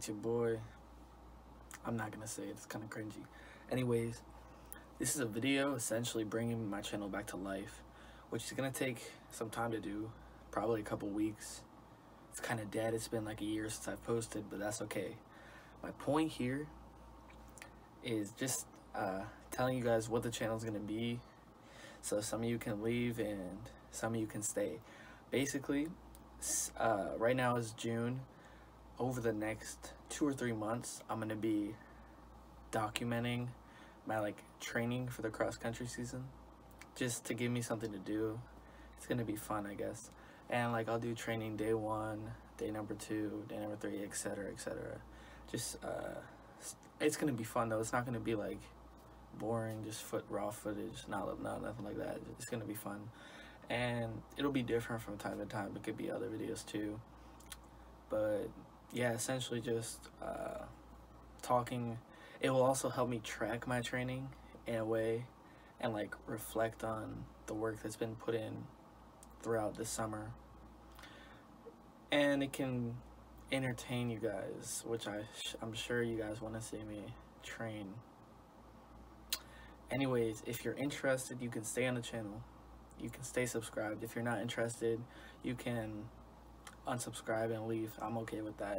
It's your boy. I'm not gonna say it, it's kind of cringy. Anyways, this is a video essentially bringing my channel back to life, which is gonna take some time to do, probably a couple weeks. It's kind of dead. It's been like a year since I've posted, but that's okay. My point here is just telling you guys what the channel is gonna be, so some of you can leave and some of you can stay. Basically, right now is June. Over the next 2 or 3 months, I'm gonna be documenting my training for the cross country season, just to give me something to do. It's gonna be fun, I guess. And I'll do training day 1, day number 2, day number 3, etc., etc. Just it's gonna be fun though. It's not gonna be boring, just raw footage, not nothing like that. It's gonna be fun, and it'll be different from time to time. It could be other videos too, but yeah, essentially just talking. It will also help me track my training in a way, and reflect on the work that's been put in throughout the summer, and it can entertain you guys, which I'm sure you guys want to see me train. Anyways, if you're interested, you can stay on the channel, you can stay subscribed. If you're not interested, you can unsubscribe and leave. I'm okay with that.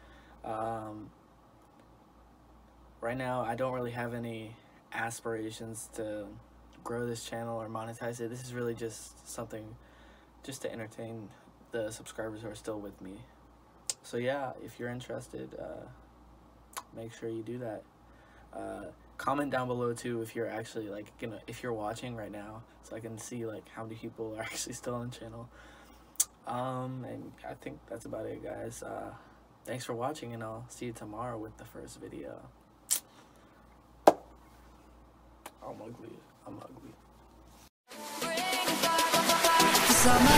Right now I don't really have any aspirations to grow this channel or monetize it. This is really just something just to entertain the subscribers who are still with me. So yeah, if you're interested, make sure you do that. Comment down below too if you're actually if you're watching right now, so I can see how many people are actually still on the channel. And I think that's about it, guys. Thanks for watching, and I'll see you tomorrow with the first video. I'm ugly.